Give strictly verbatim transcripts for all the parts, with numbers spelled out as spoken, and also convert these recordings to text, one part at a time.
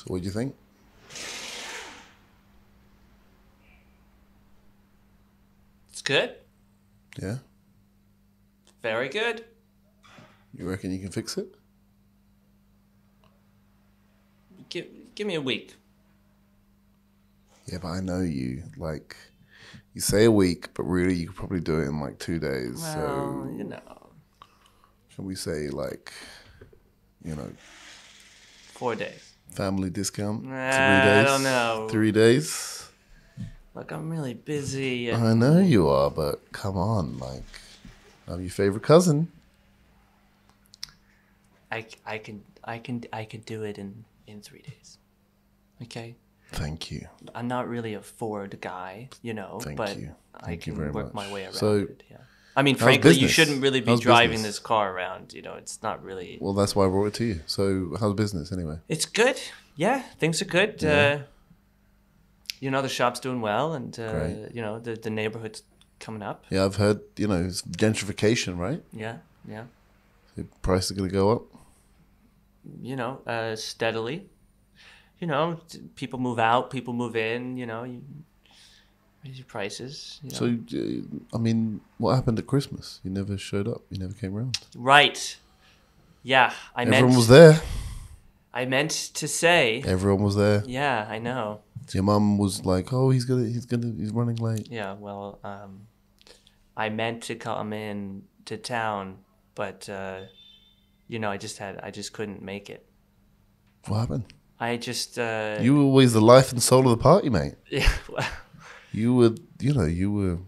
So what do you think? It's good. Yeah? Very good. You reckon you can fix it? Give, give me a week. Yeah, but I know you. Like, you say a week, but really you could probably do it in like two days. Well, so you know, can we say like, you know, four days. family discount? Nah, Three days? I don't know. Three days? Look, I'm really busy. And I know you are, but come on. Like, I'm your favorite cousin. I, I can I can I can do it in, in three days. Okay. Thank you. I'm not really a Ford guy, you know, Thank but you. I Thank you can very work much. my way around So, it. Yeah. I mean, how's frankly, you business? shouldn't really be How's driving business? this car around. You know, it's not really. Well, that's why I brought it to you. So, how's business anyway? It's good. Yeah, things are good. Yeah. Uh, you know, the shop's doing well, and uh, Great. you know, the the neighborhood's coming up. Yeah, I've heard, you know, it's gentrification, right? Yeah, yeah. The price is going to go up. You know, uh, steadily. You know, t- people move out, people move in. You know, you raise your prices. You know. So, uh, I mean, what happened at Christmas? You never showed up. You never came around. Right. Yeah, I Everyone meant. was there. I meant to say. Everyone was there. Yeah, I know. Your mum was like, "Oh, he's gonna, he's gonna, he's running late." Yeah, well, um, I meant to come in to town, but uh, you know, I just had, I just couldn't make it. What happened? I just. Uh, You were always the life and soul of the party, mate. Yeah. well, You were, you know, you were.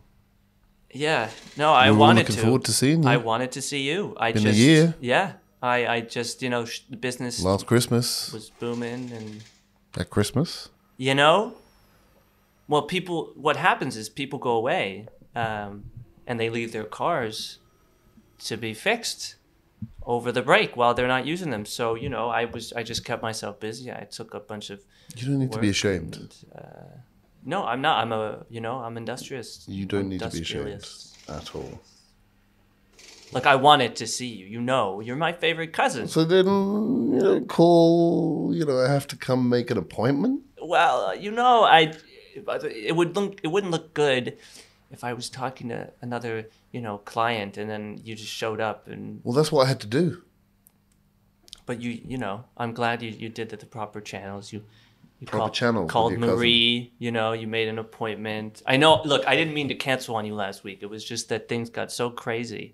Yeah. No, I we were all wanted looking to. forward to seeing you. I wanted to see you. I Been a just. year. Yeah. I, I just, you know, sh- the business Last Christmas, was booming, and at Christmas. you know, well, people. What happens is people go away, um, and they leave their cars to be fixed over the break while they're not using them. So you know, I was, I just kept myself busy. I took a bunch of. You don't need to be work ashamed. and, uh, no, I'm not. I'm a, you know, I'm industrious. You don't need to be ashamed industrialist. at all. Like, I wanted to see you. You know, you're my favorite cousin. So then, you know, call. You know, I have to come make an appointment. Well, uh, you know, I. It would look. It wouldn't look good if I was talking to another, you know, client, and then you just showed up and. Well, that's what I had to do. But you, you know, I'm glad you, you did it the proper channels. You. You Proper called, channels with called your cousin. Marie. You know, you made an appointment. I know. Look, I didn't mean to cancel on you last week. It was just that things got so crazy.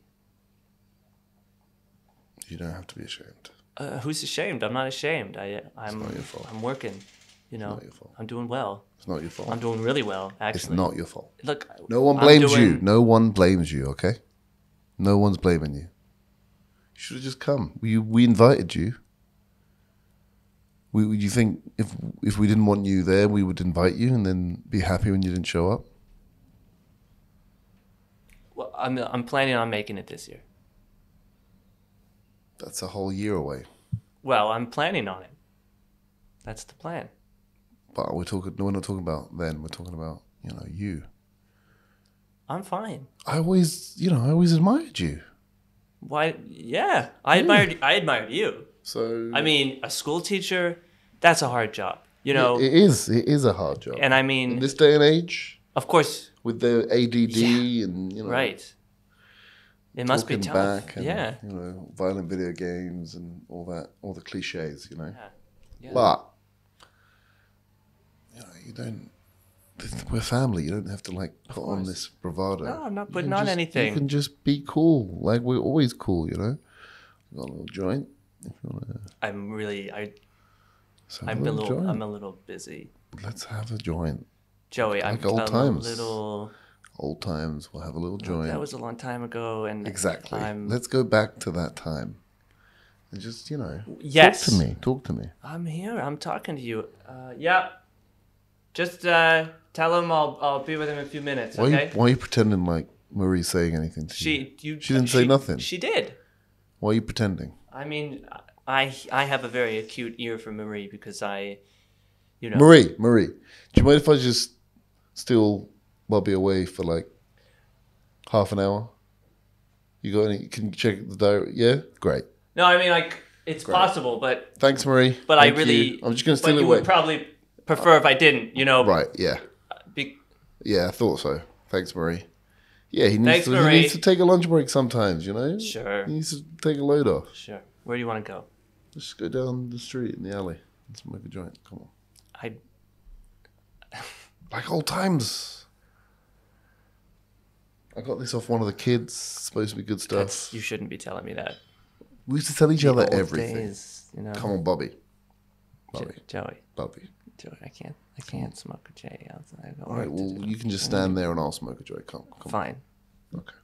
You don't have to be ashamed. Uh, who's ashamed? I'm not ashamed. I, I'm. not your fault. I'm working. You know, not your fault. I'm doing well. It's not your fault. I'm doing really well, actually. It's not your fault. Look, No one I'm blames doing- you. No one blames you, okay? No one's blaming you. You should have just come. We we invited you. We you think if if we didn't want you there, we would invite you and then be happy when you didn't show up? Well, I'm I'm planning on making it this year. That's a whole year away. Well, I'm planning on it. That's the plan. But we're talking. No, we're not talking about then. We're talking about you know you. I'm fine. I always you know I always admired you. Why? Yeah, I admired. I admired you. So I mean, a school teacher, that's a hard job. You know, it is. It is a hard job. and I in mean, this day and age, of course, with the A D D and you know, right. It must be talking tough. back and Yeah. you know, violent video games and all that, all the cliches, you know. Yeah. Yeah. But you know, you don't. We're family. You don't have to like put on course. this bravado. No, I'm not You putting can on just- anything. You can just be cool. Like we're always cool, you know. You got a little joint. If you wanna, I'm really. I. let's have I'm a little little. joint. I'm a little busy. Let's have a joint. Joey, I'm Like old a times. little. Old times. We'll have a little joint. That was a long time ago, and Exactly. I'm. Let's go back to that time. And just, you know, Yes. talk to me. Talk to me. I'm here. I'm talking to you. Uh, yeah. Just uh, tell him I'll I'll be with him in a few minutes. Why, Okay. are you, why are you pretending like Marie's saying anything to you? She you. She didn't say nothing. She did. Why are you pretending? I mean, I I have a very acute ear for Marie because I, you know. Marie, Marie, do you mind if I just still well be away for like half an hour? You got any? Can you check the diary? Yeah, great. No, I mean like It's Great. possible, but Thanks, Marie. but Thank I really. you. I'm just going to But steal it you away. would probably prefer if I didn't. You know. Right, yeah. Be, Yeah, I thought so. Thanks, Marie. Yeah, he needs, Thanks, to, Marie. he needs to take a lunch break sometimes, you know? Sure. He needs to take a load off. Sure. Where do you want to go? Just go down the street in the alley and smoke a joint. Come on. I. Like old times. I got this off one of the kids. It's supposed to be good stuff. That's, you shouldn't be telling me that. We used to tell each The other old everything. days, you know. Come on, Bobby. Jo- Bobby. Joey. Bobby. Joey, I can't. I can't smoke a J outside. I got All right, work to well, do. you can just stand there and I'll smoke a joint. Come, come Fine. on. Okay.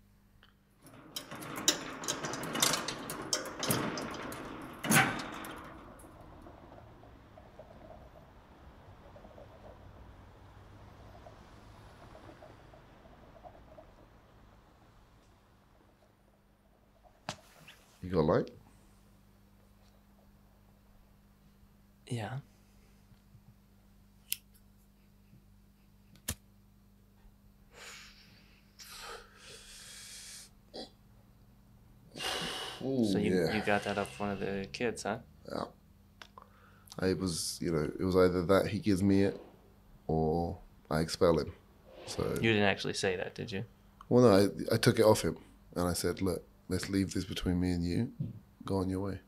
You got a light? Yeah. Ooh, So you yeah. you got that up one of the kids, huh? Yeah. I was, you know, it was either that he gives me it or I expel him. So, You didn't actually say that, did you? well, no, I, I took it off him and I said, look, let's leave this between me and you. Go on your way.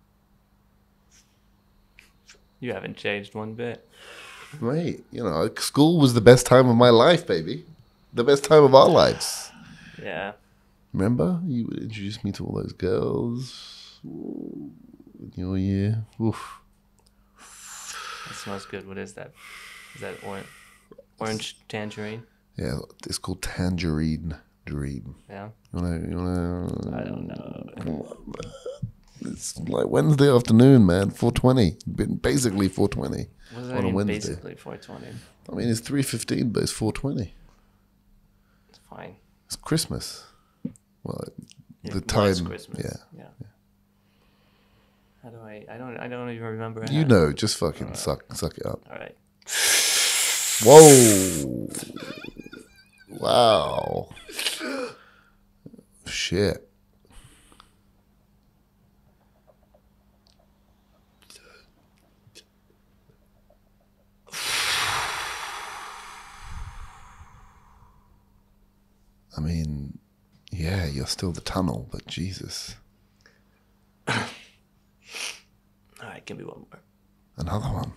You haven't changed one bit. Mate, you know, school was the best time of my life, baby. The best time of our lives. Yeah. Remember? You would introduce me to all those girls. Ooh, in your year. Oof. That smells good. What is that? Is that orange? Orange tangerine? Yeah, it's called Tangerine Dream. Yeah. You wanna, you wanna? I don't know. Come on, man. It's like Wednesday afternoon, man. four twenty. Been basically four twenty What does on that a mean? Wednesday. Basically four twenty. I mean, it's three fifteen, but it's four twenty. It's fine. It's Christmas. Well, It the was time. Christmas. Yeah. Yeah. How do I? I don't. I don't even remember. You how- know, just fucking suck, suck it up. All right. Whoa! Wow! Shit! I mean, yeah, you're still the tunnel, but Jesus, All right. Give me one more. another one.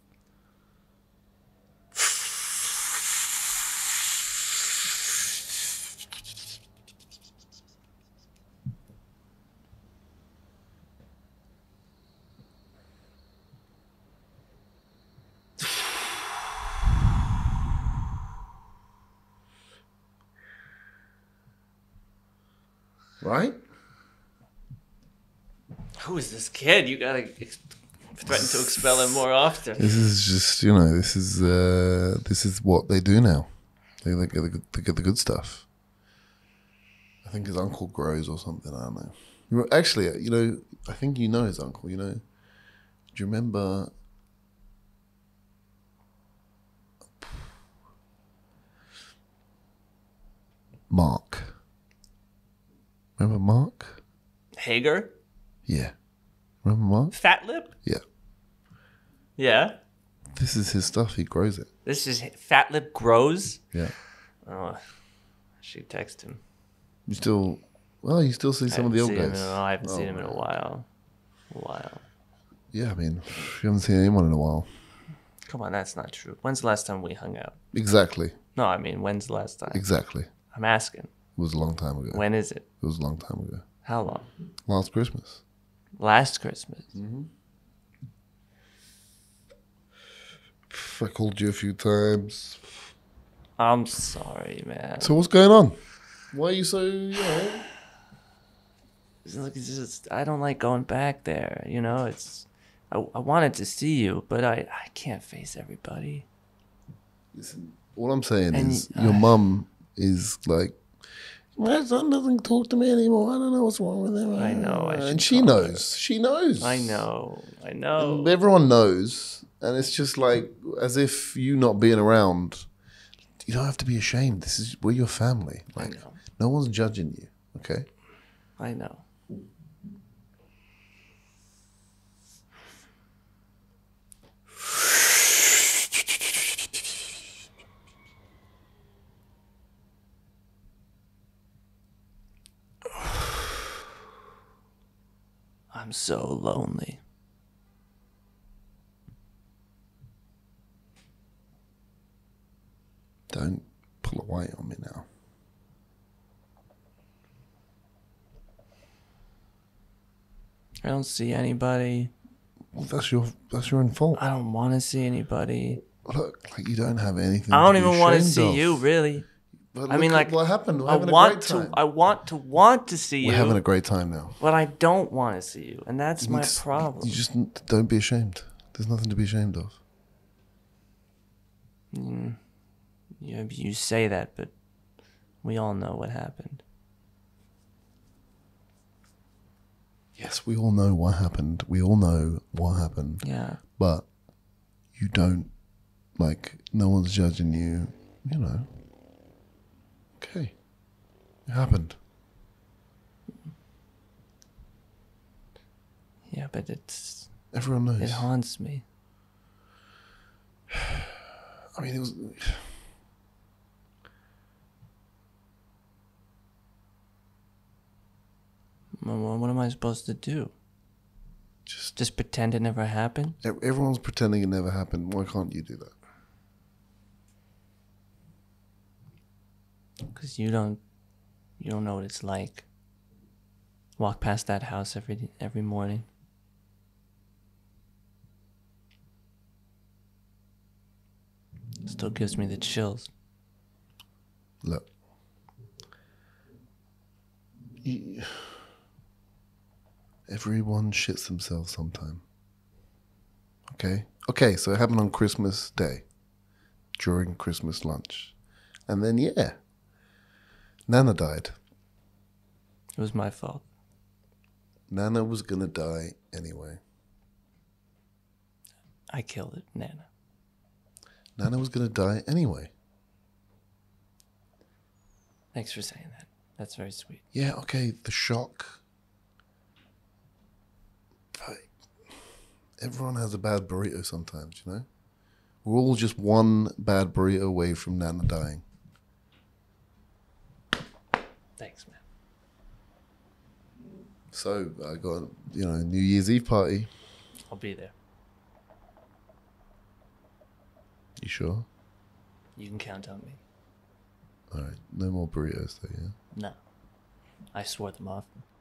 Right? Who is this kid? You gotta ex- threaten to expel him more often. This is just, you know, this is uh, this is what they do now. They, they, get the, good- they get the good stuff. I think his uncle grows or something. I don't know. You know, Actually, you know, I think you know his uncle. You know, do you remember? Mark. Remember Mark? Hager? Yeah. Remember Mark? Fat lip? Yeah. Yeah. This is his stuff. He grows it. This is fat lip grows. Yeah. Oh, I should text him. You still, well, you still see some I of the old haven't seen guys. him in a- I haven't Oh, seen him in a man. while. A while. Yeah, I mean, you haven't seen anyone in a while. Come on, that's not true. When's the last time we hung out? Exactly. No, I mean, when's the last time? Exactly. I'm asking. It was a long time ago. When is it? It was a long time ago. How long? Last Christmas. Last Christmas. I called you a few times. I'm sorry, man. So what's going on? Why are you so, you know? Look, it's just, I don't like going back there. You know, it's. I, I wanted to see you, but I, I can't face everybody. Listen, all I'm saying And is y- your uh, mum is like, my son doesn't talk to me anymore. I don't know what's wrong with him. I know, I and should she call knows. She knows. I know. I know. And everyone knows. And it's just like, as if you not being around, you don't have to be ashamed. This is, we're your family. I Like, know. no one's judging you, okay? I know. I'm so lonely. Don't pull away on me now. I don't see anybody. Well, that's your that's your own fault. I don't want to see anybody. Look, like you don't have anything. I don't to be even want to ashamed see of. you, really. But I look mean, at like, what happened? We're I having a want great to. time. I want to want to see We're you. having a great time now. But I don't want to see you, and that's You my need to- problem. You just n- don't be ashamed. There's nothing to be ashamed of. Mm, you, you say that, but we all know what happened. Yes, we all know what happened. We all know what happened. Yeah. But you don't, like, no one's judging you, you know. Okay. It happened. Yeah, but it's Everyone knows. it haunts me. I mean, it was... Well, what am I supposed to do? Just, Just pretend it never happened? ev- everyone's pretending it never happened. Why can't you do that? Because you don't, you don't know what it's like. Walk past that house every every morning. Still gives me the chills. Look. You, everyone shits themselves sometime. Okay? Okay, so it happened on Christmas Day. During Christmas lunch. And then, yeah. Nana died. It was my fault. Nana was gonna die anyway. I killed it, Nana. Nana was gonna die anyway. Thanks for saying that. That's very sweet. Yeah, okay, the shock. But everyone has a bad burrito sometimes, you know? We're all just one bad burrito away from Nana dying. Thanks, man. So I got, you know, a New Year's Eve party. I'll be there. You sure? You can count on me. All right, no more burritos though, yeah? No. I swore them off.